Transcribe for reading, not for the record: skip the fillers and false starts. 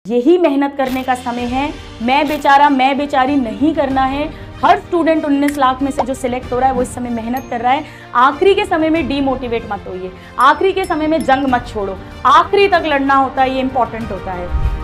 यही मेहनत करने का समय है। मैं बेचारा मैं बेचारी नहीं करना है। हर स्टूडेंट 19 लाख में से जो सिलेक्ट हो रहा है वो इस समय मेहनत कर रहा है। आखिरी के समय में डीमोटिवेट मत होइए, आखिरी के समय में जंग मत छोड़ो, आखिरी तक लड़ना होता है, ये इंपॉर्टेंट होता है।